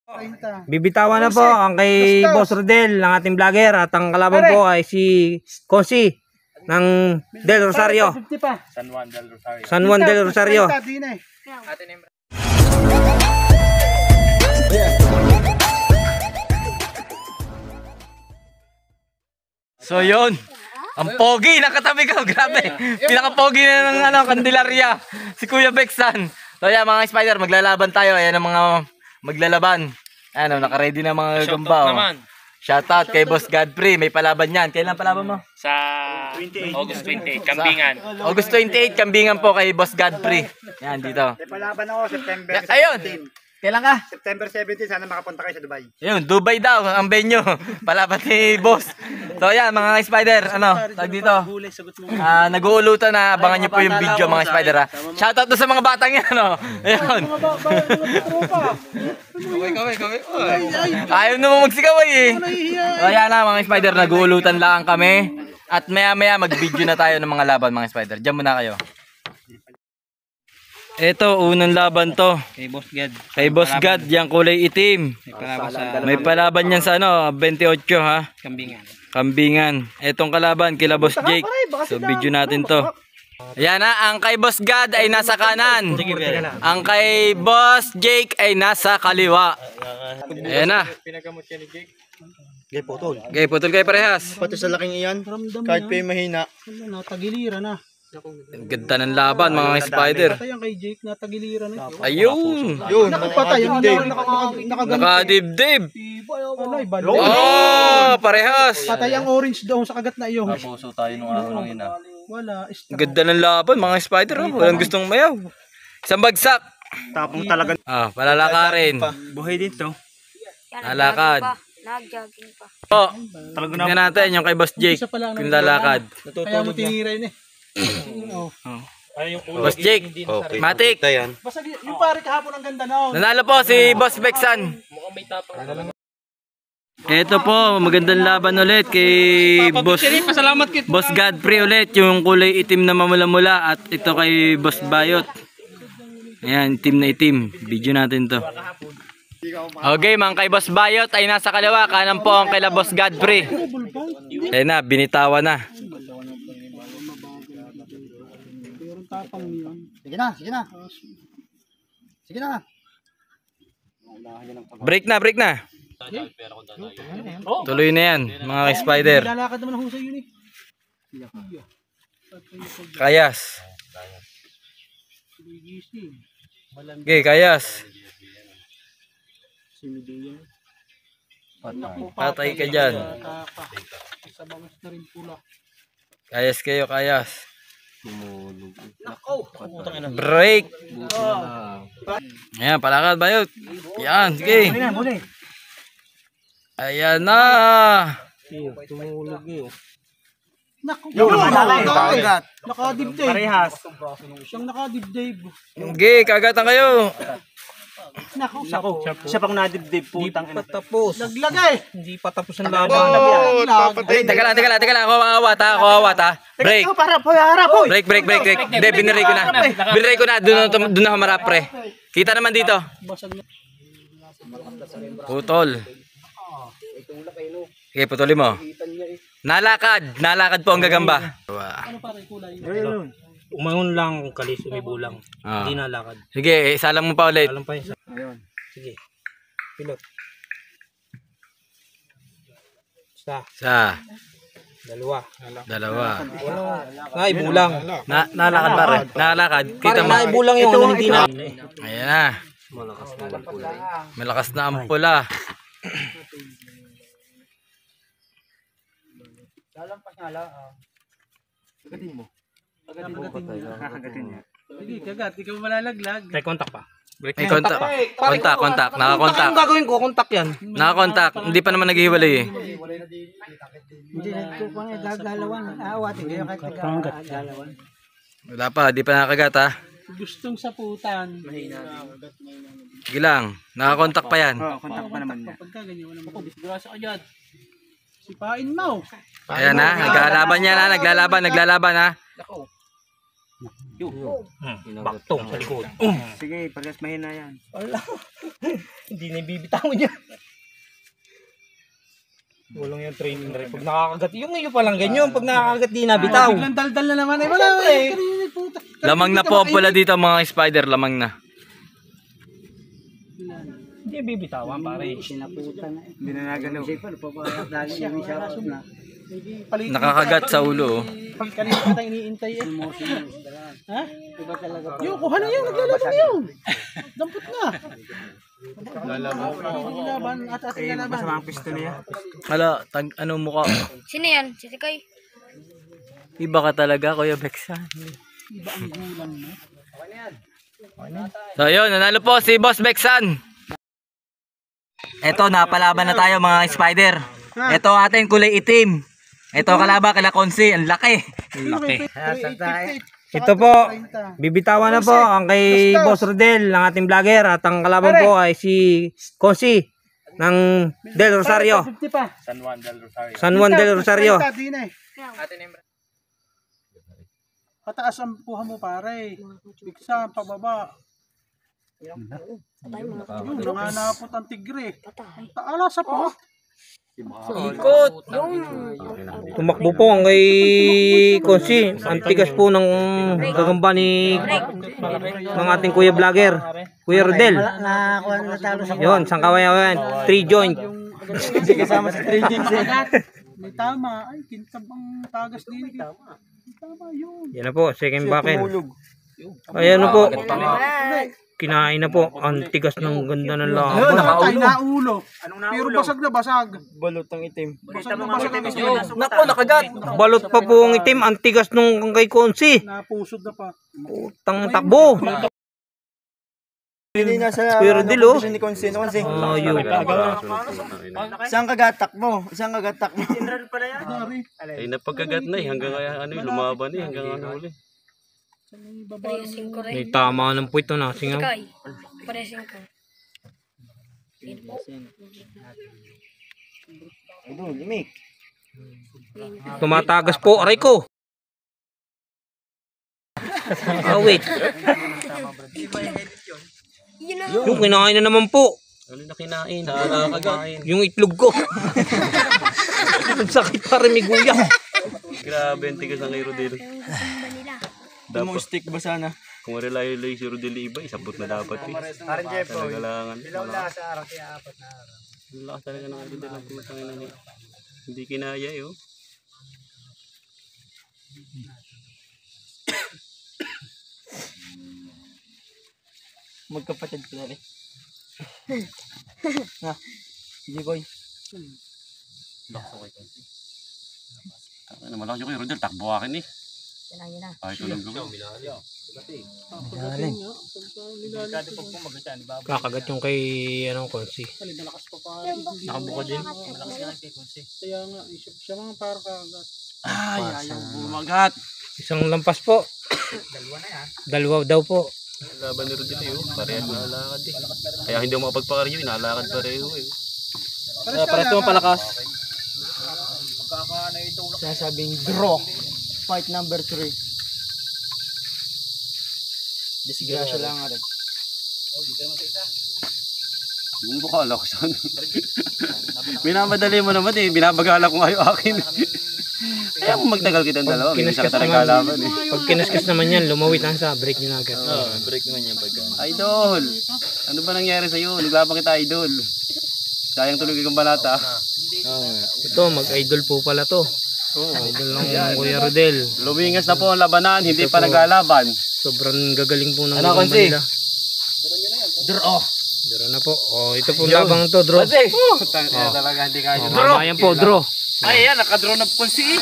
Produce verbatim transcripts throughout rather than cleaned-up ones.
Bibitawan na po ang kay Boss Rodel ng ating vlogger at ang kalaban po ay si Kosi ng Del Rosario. San Juan del Rosario. San Juan del Rosario. So yun, ang pogi nakatabi ko, grabe. Pinaka-pogi na ng ano, candelaria, si Kuya Beksan. So yan mga spider, maglalaban tayo. Ayan ang mga maglalaban. Ano, naka-ready na mga gamba. Oh. Shoutout kay Boss Godfrey, may palaban yan. Kailan palaban mo? Sa August twenty-eight, Kambingan. Sa August twenty-eight, Kambingan po kay Boss Godfrey. Yan, dito. May palaban ako September Ya, ayun! Kailan ka? September seventeen, sana makapunta kayo sa Dubai. Yun, Dubai daw, ang venue. Palaban ni Boss. So yan, mga spider, ano, tag dito. Ah, nag-uulutan na, abangan niyo po yung video mga spider ha. Shoutout doon sa mga batang yan, ano. Ayun. Kaway, kaway, kaway. Ayaw naman magsikaway eh. So yan na, mga spider, nag-uulutan lang kami. At maya maya mag-video na tayo ng mga laban mga spider. Diyan muna kayo. Ito, unang laban to. Kay Boss God. Kay Boss God, yung kulay itim. May palaban sa May palaban yan sa ano, twenty-eight ha. Kambingan. Kambingan. Etong kalaban kila Boss Jake. So video natin to. Ayan na, ang kay Boss God ay nasa kanan. Ang kay Boss Jake ay nasa kaliwa. Ayan na. Pinagamot siya ni Jake. Gay putol. Okay, putol kayo parehas. Pati sa laking iyan, kahit pa yung mahina. Natagiliran na. Ang ganda ng laban mga spider. Patay ang kay Jake, natagiliran na. Ayun. Yun, Nakapatay ang nakaganit. Nakadibdib. Alay, balo. Oh, parehas. Patay ang orange doon sa kagat na iyo. Puso tayo nung araw ng ina. Wala. Ang ganda ng laban mga spider. Oh. Walang gustong mayaw. Isang bagsak. Tapong talaga. Ah, palalakarin. Buhay dito. Lalakad. Nag-jogging pa. Oh, tingnan natin yung kay Boss Jake. Yung lalakad. Kaya mo tinira yun eh. Boss Jake. Matik. Basta yung pare kahapon ang ganda na. Nanalo po si Boss Beksan. Ito po, magandang laban ulit kay Boss Boss Godfrey ulit, yung kulay itim na mamula-mula at ito kay Boss Bayot. Ayan, itim na itim. Video natin to. Okay, mga kay Boss Bayot ay nasa kaliwa, kanan po ang kay Boss Godfrey. Ayan na, binitawan na. Sige na, sige na. Sige na. Break na, break na. Tuloy na yan, mga kay Spider. Lalakad naman ang husay yun eh. Kayas. Okay, Kayas. Patay ka dyan. Kayas kayo, Kayas. Break. Ayan, palakad Bayot. Yan, sige. Ayan na. Tumulog eh. Naku, Nakadibdib. Parehas. siyang nakadibdib. Okay, kagatan kayo. Naku, Naku, siya pang nadibdib putang ina. tapos. Naglagay. Hindi pa tapos ang laban. Ay, teka lang, teka lang, teka lang. Ako awat ha, ako awat ha. Break. Para po, harap po. Break, break, break, break. Hindi, biniray ko na. Biniray ko na, doon doon ako marap pre. Kita naman dito. Putol. Okay, putulin mo. Nalakad, nalakad po ang gagamba. Umangon lang kung kalis, umibulang. Ah. Hindi nalakad. Sige, isalang mo pa ulit. Alam pa yun. Ayun. Sige. Pilot. Isa. Isa, Dalawa. dalawa. Ay, bulang. Na, nalakad pare. Nalakad. Kita mo. Ay, bulang yung ano, hindi na. Ayan na. Malakas na ang pula. Kagatin mo. Kakagatin niya. Sige, kagat. Ikaw malalaglag. May kontak pa. May kontak. Kontak, kontak. Nakakontak. Ang gagawin ko, kontak yan. Nakakontak. Hindi pa naman naghihiwalay eh. Hindi nagkukong eh. Gagalawan. Aawatin kayo kahit nagagalawan. Wala pa, di pa nakagat ha. Gustong saputan. Sige lang. Nakakontak pa yan. Oo, kontak pa naman niya. Pagka ganyan, wala mo. Disgrasya ka dyan. Sipain mo. Ayan ha. Naglalaban yan ha. Naglalaban, naglalaban ha. Hmm. Baktong sa likod. Sige, parehas mahina yan. Hindi na bibitawan niya. Walang yung training rin. Pag nakakagat, yung iyo pa lang ganyan. Pag nakakagat, di nabitaw. Biglang daldal na naman. Ay, wala eh. Lamang na po ang pula dito mga spider, lamang na. Hindi bibitawan pare. Sinaputan na eh. Hindi na nagalaw. Kasi pa, papayak lagi yung sarap na. Nakakagat sa ulo. Kanina pa tayo iniintay eh. Ha? Iba talaga pa. Yung, kuha na yun. Naglalaban na yun. Dampot na. Laban at ating lalaban. Masamang pistol niya. Hala, tag, ano mukha? Sino yan? Si Tikay? Iba ka talaga, Kuya Beksan. Iba ang gulang mo. So yun, nanalo po si Boss Beksan. Eto, napalaban na tayo mga spider. Ito ating kulay itim. Ito kalaban kala Konsi, ang laki. Laki. Ito po, bibitawan na po ang kay Boss Rodel, ang ating vlogger. At ang kalaban po ay si Konsi ng Del Rosario. San Juan del Rosario. San Juan del Rosario. Pataas ang puha mo pare. Bigsa, pababa. Yung mga napot ang tigre. Taala sa po. Ikot. Tumakbo po ang kay Konsi. Ang tigas po ng gagamba ni ng ating kuya vlogger, Kuya Rodel. Nakakuha na talo sa Yun, sang kawayan, three joint. Hindi kasama sa three games eh. May tama. Ay, kintab ang tagas din. Tama yun. Yan na po, second bucket. Ayan na po. Kinain na po. Ang tigas ng ganda ng laban. Nakatay na ulo. Pero basag na basag. Balot ng itim. Basag na basag ang ulo. Nako, nakagat. Balot pa po ang itim. Ang tigas nung kay Konsi. Napusod na pa. Putang takbo. Pero dilo. Ayun. Isang kagatak mo, isang kagatak mo. Ay, napagkagat na eh. Hanggang ano, lumaban eh. Hanggang ano ulit. Paresin ko rin. May tama ng puwito na. Singaw. Tikay. Paresin ko. Tumatagas po. Aray ko. Ah, wait. Yung kinain na naman po. Ano na kinain? Nakakagat. Yung itlog ko. Ang sakit pa rin may guya. Grabe, ang tigas ng kay Rodel. Dapat stick ba sana? Kung relay-relay si Rodel iba, isabot na dapat eh. Talaga langan. sa araw kaya apat na araw. Ang lakas talaga ng Rodel. Ang putang ina niya. Hindi kinaya eh oh. Magkapatid ko na rin. Ha? Hindi boy. Ano malaki ko yung Rodel, takbo akin eh. Yan na, yan na. Kahit walang gawin. Kakagat yung kay ano, Konsi. Nakabuka din. Kaya nga, isip siya mga parang kagat. Ay, ayaw bumagat. Isang lampas po. Dalawa daw po. Laban ni Rodel eh oh. Parehas na alakad eh. Kaya hindi mo makapagpakaryo, inalakad pareho eh. Kaya pares naman palakas. Sasabing draw. Fight number three. Disgrasya lang nga rin. Yung bukala ko saan. Binamadali mo naman eh. Binabagala ko ngayon akin. Kaya kung magtagal kitang dalawa, may isa ka talaga kalaban eh. Pag kinaskas naman yan, lumawit lang sa break nyo na agad. Oo, break naman yan pagka. Idol! Ano ba nangyari sa'yo? Naglabang kita idol. Sayang tuloy kang banata. Ito, mag-idol po pala to. Idol ng Kuya Rodel. Lumingas na po ang labanan, hindi pa naglalaban. Sobrang gagaling po ng Ano, gagamba Konsi? nila. Draw. Draw na po. Oh, ito po labang to, draw. Putang ina talaga, hindi kaya. Oh, mamaya yan po, draw. Ay, yan, nakadraw na po si.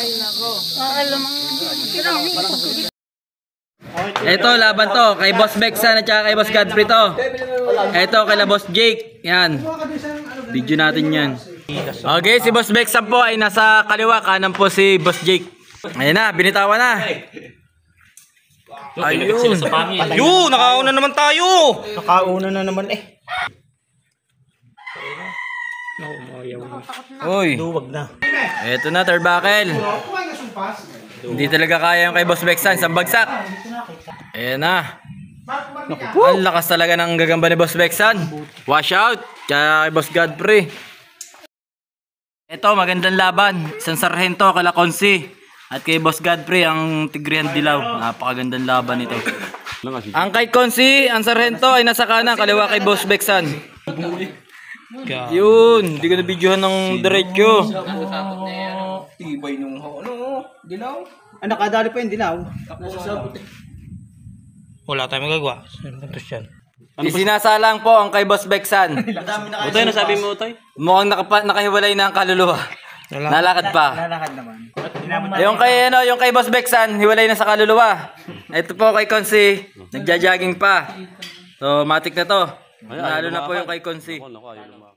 Ito, laban to. Kay Boss Beksan at saka kay Boss Godfrey to. Ito, kay la Boss Jake. Yan. Video natin yan. Okay, si Boss Beksan po ay nasa kaliwa. Kanan po si Boss Jake. Ayan na, binitawan na. Ayun. Yun, nakauna naman tayo. Nakauna na naman eh. Uy. Duwag na. Ito na, third buckle. Hindi talaga kaya yung kay Boss Beksan. Isang bagsak. Ayan na. Ang lakas talaga ng gagamba ni Boss Beksan. Wash out. Kaya kay Boss Godfrey. Ito, magandang laban. Isang sarhento kala Konsi. At kay Boss Godfrey, ang Tigrihan Dilaw. Napakagandang laban ito. Ang kay Konsi, ang sarhento ay nasa kanan. Kaliwa kay Boss Beksan. Yun, hindi ko na-videohan ng diretso. Tibay nung ano, dilaw. Ano, kadali pa yung dilaw? Wala tayong magagawa. Puntos yan. Isinasalang po ang kay Boss Beksan. Utoy, nasabi mo, Utoy? Mukhang nakapa, nakahiwalay na ang kaluluwa. Nalakad pa. Lalakad naman. Yung kay ano, yung kay Boss Beksan, hiwalay na sa kaluluwa. Ito po kay Konsi, nagja-jogging pa. So, matik na to. Lalo na po yung kay Konsi. Ako, naku, ayaw lumakad.